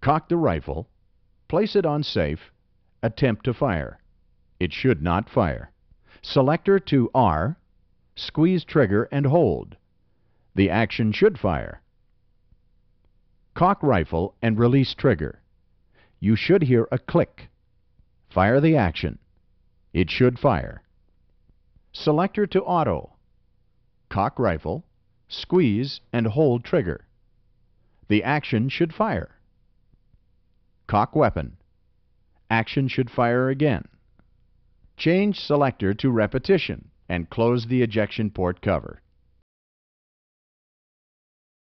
Cock the rifle, place it on safe, attempt to fire. It should not fire. Selector to R, squeeze trigger and hold. The action should fire. Cock rifle and release trigger. You should hear a click. Fire the action. It should fire. Selector to auto. Cock rifle, squeeze and hold trigger. The action should fire. Cock weapon. Action should fire again. Change selector to repetition and close the ejection port cover.